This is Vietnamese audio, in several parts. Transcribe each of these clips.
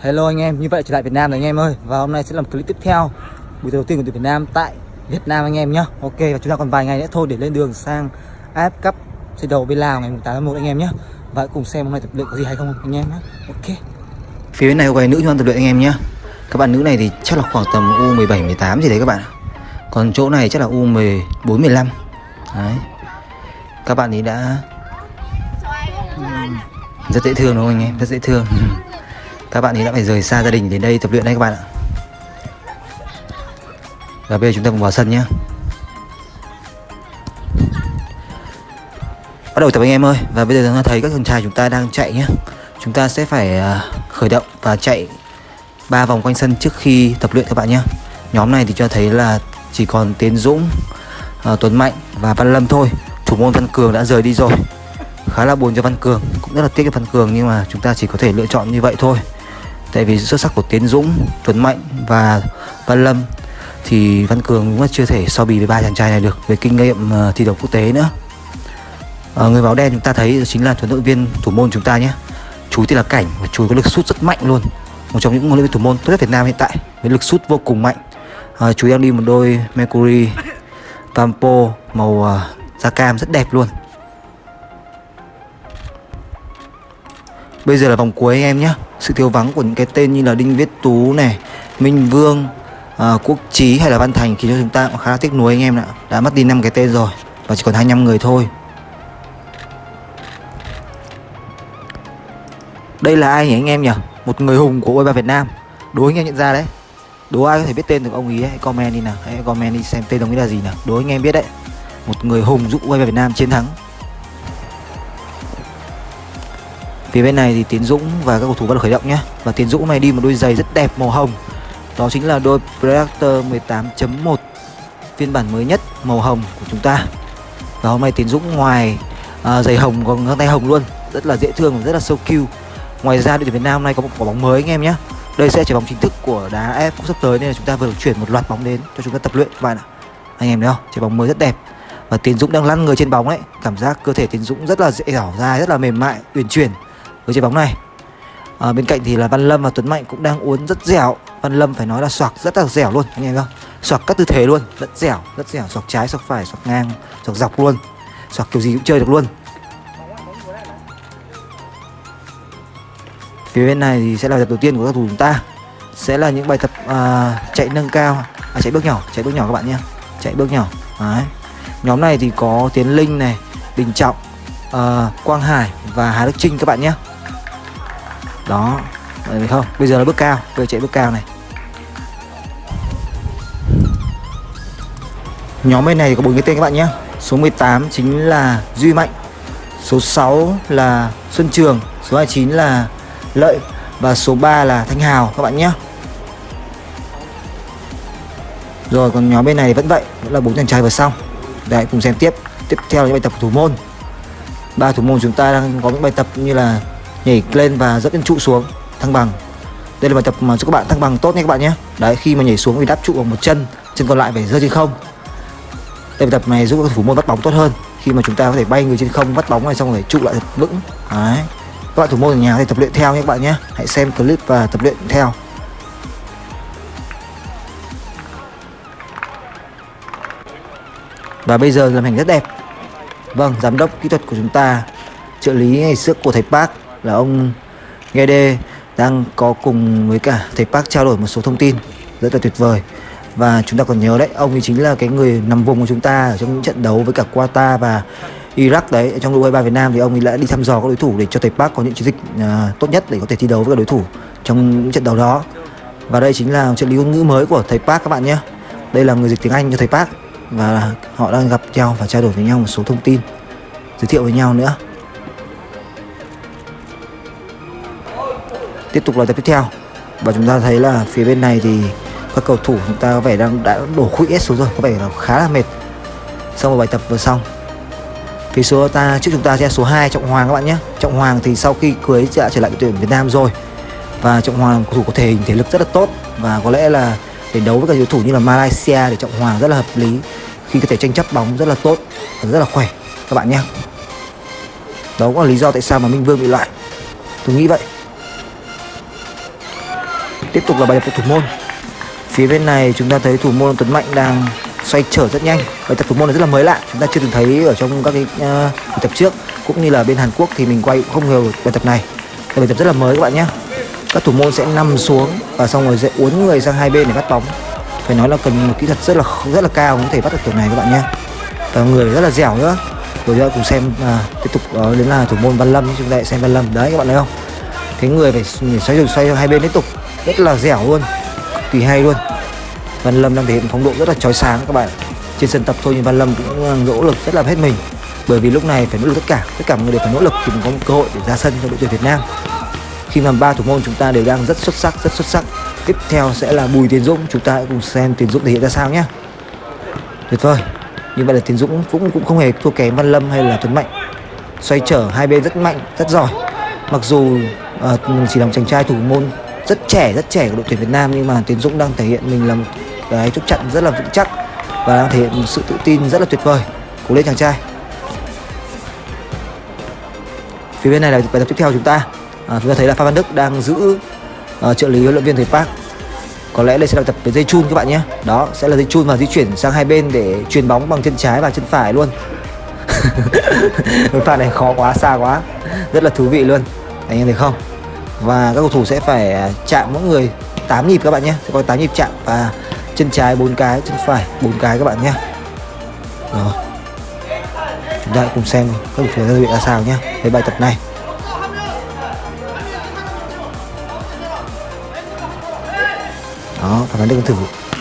Hello anh em, như vậy trở lại Việt Nam rồi anh em ơi. Và hôm nay sẽ làm clip tiếp theo, buổi đầu tiên của tuyển Việt Nam tại Việt Nam anh em nhé. Ok, và chúng ta còn vài ngày nữa thôi để lên đường sang AF Cup trận đấu với Lào ngày 8 tháng 1 anh em nhé. Và cùng xem hôm nay tập luyện có gì hay không anh em nhé. Ok. Phía bên này có vài nữ chúng ta tập luyện anh em nhé. Các bạn nữ này thì chắc là khoảng tầm U17, 18 gì đấy các bạn. Còn chỗ này chắc là U14, 15. Đấy. Các bạn ấy đã rất dễ thương đúng không anh em? Rất dễ thương. Các bạn ấy đã phải rời xa gia đình đến đây tập luyện đây các bạn ạ. Và bây giờ chúng ta cùng vào sân nhé. Bắt đầu tập anh em ơi. Và bây giờ chúng ta thấy các chàng trai chúng ta đang chạy nhé. Chúng ta sẽ phải khởi động và chạy 3 vòng quanh sân trước khi tập luyện các bạn nhé. Nhóm này thì cho thấy là chỉ còn Tiến Dũng, Tuấn Mạnh và Văn Lâm thôi. Thủ môn Văn Cường đã rời đi rồi. Khá là buồn cho Văn Cường, cũng rất là tiếc cho Văn Cường, nhưng mà chúng ta chỉ có thể lựa chọn như vậy thôi. Tại vì sự xuất sắc của Tiến Dũng, Tuấn Mạnh và Văn Lâm thì Văn Cường cũng chưa thể so bì với ba chàng trai này được về kinh nghiệm thi đấu quốc tế nữa. Người áo đen chúng ta thấy chính là huấn luyện viên thủ môn chúng ta nhé. Chú tên là Cảnh và chú có lực sút rất mạnh luôn. Một trong những huấn luyện viên thủ môn tốt nhất Việt Nam hiện tại với lực sút vô cùng mạnh. Chú đang đi một đôi Mercury Vampo màu da cam rất đẹp luôn. Bây giờ là vòng cuối anh em nhé. Sự thiếu vắng của những cái tên như là Đinh Viết Tú này, Minh Vương, Quốc Chí hay là Văn Thành khiến cho chúng ta cũng khá là tiếc nuối anh em ạ. Đã mất đi 5 cái tên rồi và chỉ còn 25 người thôi. Đây là ai nhỉ anh em nhỉ? Một người hùng của U23 Việt Nam. Đố anh em nhận ra đấy. Đố ai có thể biết tên được ông ý ấy, hãy comment đi nào. Hãy comment đi xem tên ông ấy là gì nào. Đố anh em biết đấy. Một người hùng giúp U23 Việt Nam chiến thắng. Phía bên này thì Tiến Dũng và các cầu thủ bắt đầu khởi động nhé. Và Tiến Dũng này đi một đôi giày rất đẹp màu hồng. Đó chính là đôi Predator 18.1 phiên bản mới nhất màu hồng của chúng ta. Và hôm nay Tiến Dũng ngoài giày hồng còn găng tay hồng luôn, rất là dễ thương và rất là so cute. Ngoài ra đội tuyển Việt Nam hôm nay có một quả bóng mới anh em nhé. Đây sẽ là trái bóng chính thức của đá AF Cup sắp tới nên là chúng ta vừa được chuyển một loạt bóng đến cho chúng ta tập luyện các bạn ạ. Anh em thấy không? Trái bóng mới rất đẹp. Và Tiến Dũng đang lăn người trên bóng đấy. Cảm giác cơ thể Tiến Dũng rất là dẻo dai, rất là mềm mại, uyển chuyển với trái bóng này. Bên cạnh thì là Văn Lâm và Tuấn Mạnh cũng đang uốn rất dẻo. Văn Lâm phải nói là xoạc rất là dẻo luôn anh em không? Xoạc các tư thế luôn, rất dẻo, xoạc trái, xoạc phải, xoạc ngang, xoạc dọc luôn. Xoạc kiểu gì cũng chơi được luôn. Phía bên này thì sẽ là bài tập đầu tiên của các thủ chúng ta. Sẽ là những bài tập chạy nâng cao, chạy bước nhỏ các bạn nhé. Chạy bước nhỏ. Đấy. Nhóm này thì có Tiến Linh này, Đình Trọng, Quang Hải và Hà Đức Trinh các bạn nhé. Đó, thấy không? Bây giờ là bước cao, bây giờ chạy bước cao này. Nhóm bên này thì có 4 cái tên các bạn nhé. Số 18 chính là Duy Mạnh, số 6 là Xuân Trường, số 29 là Lợi và số 3 là Thanh Hào các bạn nhé. Rồi còn nhóm bên này vẫn vậy, vẫn là 4 chàng trai vừa xong. Đấy, cùng xem tiếp. Tiếp theo là những bài tập của thủ môn. 3 thủ môn chúng ta đang có những bài tập như là nhảy lên và dẫn lên trụ xuống, thăng bằng. Đây là bài tập mà cho các bạn thăng bằng tốt nha các bạn nhé. Đấy, khi mà nhảy xuống thì đáp trụ bằng một chân, chân còn lại phải rơi trên không. Đây bài tập này giúp các thủ môn bắt bóng tốt hơn. Khi mà chúng ta có thể bay người trên không, bắt bóng này xong rồi trụ lại thật vững. Đấy. Các bạn thủ môn ở nhà có thể tập luyện theo nhé các bạn nhé. Hãy xem clip và tập luyện theo. Và bây giờ làm hình rất đẹp. Vâng, giám đốc kỹ thuật của chúng ta, trợ lý ngày trước của thầy Park là ông Gede đang có cùng với cả thầy Park trao đổi một số thông tin rất là tuyệt vời. Và chúng ta còn nhớ đấy, ông ấy chính là cái người nằm vùng của chúng ta ở trong những trận đấu với cả Qatar và Iraq đấy. Trong đội U23 Việt Nam thì ông ấy đã đi thăm dò các đối thủ để cho thầy Park có những chiến dịch tốt nhất để có thể thi đấu với các đối thủ trong những trận đấu đó. Và đây chính là trợ lý ngôn ngữ mới của thầy Park các bạn nhé. Đây là người dịch tiếng Anh cho thầy Park. Và họ đang gặp nhau và trao đổi với nhau một số thông tin, giới thiệu với nhau nữa. Tiếp tục là tập tiếp theo. Và chúng ta thấy là phía bên này thì các cầu thủ chúng ta có vẻ đã đổ khuỵu hết xuống rồi, có vẻ là khá là mệt sau một bài tập vừa xong. Phía số ta trước chúng ta sẽ là số 2 Trọng Hoàng các bạn nhé. Trọng Hoàng thì sau khi cưới đã trở lại đội tuyển Việt Nam rồi. Và Trọng Hoàng cầu thủ có thể lực rất là tốt và có lẽ là để đấu với các đối thủ như là Malaysia thì Trọng Hoàng rất là hợp lý khi có thể tranh chấp bóng rất là tốt và rất là khỏe các bạn nhé. Đó cũng là lý do tại sao mà Minh Vương bị loại. Tôi nghĩ vậy. Tiếp tục là bài tập thủ môn. Phía bên này chúng ta thấy thủ môn Tuấn Mạnh đang xoay trở rất nhanh. Bài tập thủ môn này rất là mới lạ, chúng ta chưa từng thấy ở trong các cái bài tập trước, cũng như là bên Hàn Quốc thì mình quay cũng không nhiều bài tập này. Đây bài tập rất là mới các bạn nhé. Các thủ môn sẽ nằm xuống và xong rồi sẽ uốn người sang hai bên để bắt bóng. Phải nói là cần một kỹ thuật rất là cao mới có thể bắt được kiểu này các bạn nhé. Và người rất là dẻo nữa. Rồi chúng ta cùng xem tiếp tục đó đến là thủ môn Văn Lâm. Chúng ta xem Văn Lâm đấy các bạn thấy không? Cái người phải xoay hai bên liên tục, rất là dẻo luôn, kỳ hay luôn. Văn Lâm đang thể hiện phong độ rất là chói sáng các bạn. Trên sân tập thôi nhưng Văn Lâm cũng nỗ lực rất là hết mình, bởi vì lúc này phải nỗ lực tất cả mọi người đều phải nỗ lực thì mình có một cơ hội để ra sân cho đội tuyển Việt Nam. Khi mà ba thủ môn chúng ta đều đang rất xuất sắc. Tiếp theo sẽ là Bùi Tiến Dũng, chúng ta hãy cùng xem Tiến Dũng thể hiện ra sao nhé. Tuyệt vời. Như vậy là Tiến Dũng cũng không hề thua kém Văn Lâm hay là Tuấn Mạnh. Xoay trở hai bên rất mạnh, rất giỏi. Mặc dù mình chỉ là một chàng trai thủ môn rất trẻ của đội tuyển Việt Nam, nhưng mà Tiến Dũng đang thể hiện mình là một cái chốt chặn rất là vững chắc và đang thể hiện một sự tự tin rất là tuyệt vời. Cố lên chàng trai. Phía bên này là bài tập tiếp theo chúng ta thấy là Phan Văn Đức đang giữ trợ lý huấn luyện viên thầy Park. Có lẽ đây sẽ là tập với dây chun các bạn nhé. Đó sẽ là dây chun và di chuyển sang hai bên để chuyền bóng bằng chân trái và chân phải luôn. Pha này khó quá, xa quá, rất là thú vị luôn, anh em thấy không? Và các cầu thủ sẽ phải chạm mỗi người 8 nhịp các bạn nhé, sẽ có 8 nhịp chạm và chân trái 4 cái, chân phải 4 cái các bạn nhé. Rồi chúng ta cùng xem các cầu thủ sẽ ra sao nhé với bài tập này. Đó, Phan Văn Đức thử.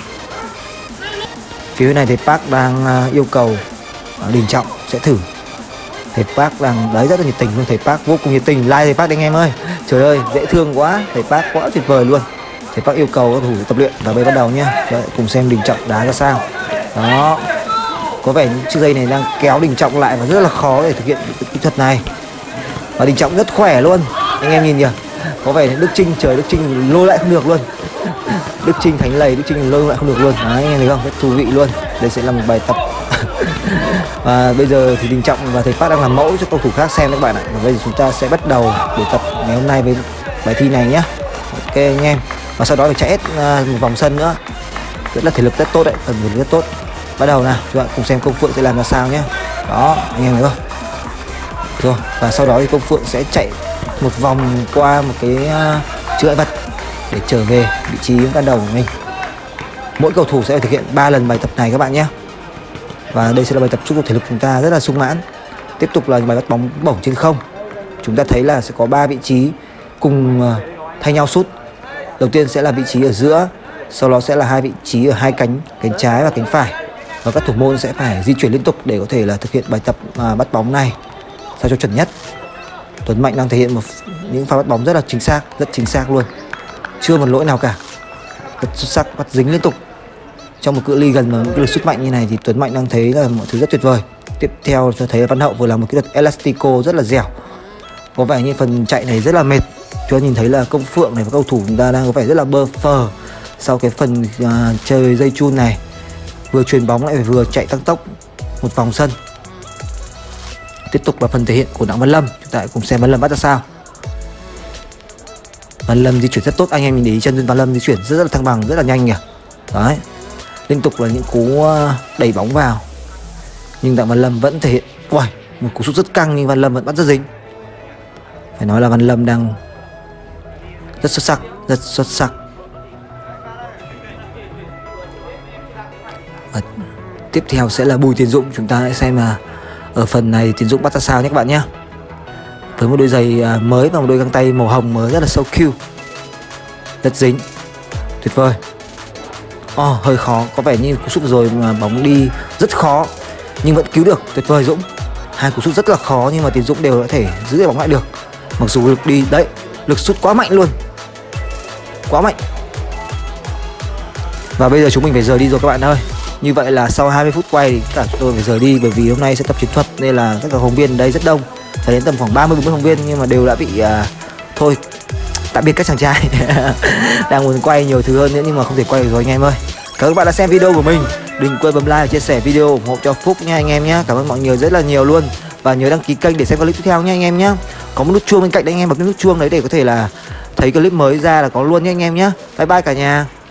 Phía này thầy Park đang yêu cầu Đình Trọng sẽ thử. Thầy Park đang đấy rất là nhiệt tình luôn, thầy Park vô cùng nhiệt tình. Like thầy Park anh em ơi, trời ơi dễ thương quá, thầy Park quá tuyệt vời luôn. Thầy Park yêu cầu các thủ tập luyện và bây bắt đầu nhá. Đấy, cùng xem Đình Trọng đá ra sao. Đó, có vẻ những chiếc dây này đang kéo Đình Trọng lại và rất là khó để thực hiện kỹ thuật này. Và Đình Trọng rất khỏe luôn, anh em nhìn kìa. Có vẻ Đức Trinh, trời Đức Trinh lôi lại không được luôn. Đức Trinh thánh lầy, Đức Trinh lôi lại không được luôn. Đấy, anh em thấy không, rất thú vị luôn. Đây sẽ là một bài tập. Và bây giờ thì Đình Trọng và thầy Park đang làm mẫu cho cầu thủ khác xem các bạn ạ. Và bây giờ chúng ta sẽ bắt đầu buổi tập ngày hôm nay với bài thi này nhé. Ok anh em. Và sau đó phải chạy hết một vòng sân nữa. Rất là thể lực rất tốt đấy, phần thể lực rất tốt. Bắt đầu nào, chúng ta cùng xem Công Phượng sẽ làm ra sao nhé. Đó, anh em thấy không? Rồi, và sau đó thì Công Phượng sẽ chạy một vòng qua một cái chướng ngại vật để trở về vị trí ban đầu của mình. Mỗi cầu thủ sẽ phải thực hiện 3 lần bài tập này các bạn nhé. Và đây sẽ là bài tập giúp thể lực chúng ta rất là sung mãn. Tiếp tục là bài bắt bóng bổng trên không. Chúng ta thấy là sẽ có 3 vị trí cùng thay nhau sút. Đầu tiên sẽ là vị trí ở giữa, sau đó sẽ là 2 vị trí ở hai cánh trái và cánh phải. Và các thủ môn sẽ phải di chuyển liên tục để có thể là thực hiện bài tập bắt bóng này sao cho chuẩn nhất. Tuấn Mạnh đang thể hiện những pha bắt bóng rất là chính xác luôn, chưa một lỗi nào cả, rất xuất sắc, bắt dính liên tục. Trong một cự ly gần và một lực sút mạnh như này thì Tuấn Mạnh đang thấy là mọi thứ rất tuyệt vời. Tiếp theo cho thấy Văn Hậu vừa làm một kỹ thuật elastico rất là dẻo. Có vẻ như phần chạy này rất là mệt. Chúng ta nhìn thấy là Công Phượng này và cầu thủ chúng ta đang có vẻ rất là bơ phờ sau cái phần chơi dây chun này, vừa chuyền bóng lại vừa chạy tăng tốc một vòng sân. Tiếp tục là phần thể hiện của Đặng Văn Lâm. Chúng ta hãy cùng xem Văn Lâm bắt ra sao. Văn Lâm di chuyển rất tốt, anh em nhìn để ý chân Văn Lâm di chuyển rất là thăng bằng, rất là nhanh kìa. Đấy, liên tục là những cú đẩy bóng vào, nhưng Đặng Văn Lâm vẫn thể hiện một cú sút rất căng nhưng Văn Lâm vẫn bắt rất dính. Phải nói là Văn Lâm đang rất xuất sắc. Và tiếp theo sẽ là Bùi Tiến Dũng. Chúng ta hãy xem là ở phần này Tiến Dũng bắt ra sao nhé các bạn nhé. Với một đôi giày mới và một đôi găng tay màu hồng mới rất là so cute, rất dính, tuyệt vời. Hơi khó, có vẻ như cú sút rồi mà bóng đi rất khó nhưng vẫn cứu được, tuyệt vời Dũng. Hai cú sút rất là khó nhưng mà Tiến Dũng đều có thể giữ cái bóng lại được. Mặc dù lực đi đấy, lực sút quá mạnh luôn, quá mạnh. Và bây giờ chúng mình phải rời đi rồi các bạn ơi. Như vậy là sau 20 phút quay thì cả chúng tôi phải rời đi, bởi vì hôm nay sẽ tập chiến thuật nên là các phóng viên ở đây rất đông, phải đến tầm khoảng 30-40 phóng viên nhưng mà đều đã bị thôi tạm biệt các chàng trai. Đang muốn quay nhiều thứ hơn nữa nhưng mà không thể quay được rồi anh em ơi. Cảm ơn các bạn đã xem video của mình, đừng quên bấm like và chia sẻ video ủng hộ cho Phúc nha anh em nhé. Cảm ơn mọi người rất là nhiều luôn, và nhớ đăng ký kênh để xem clip tiếp theo nha anh em nhé. Có một nút chuông bên cạnh đấy anh em, bấm nút chuông đấy để có thể là thấy clip mới ra là có luôn nhé anh em nhé. Bye bye cả nhà.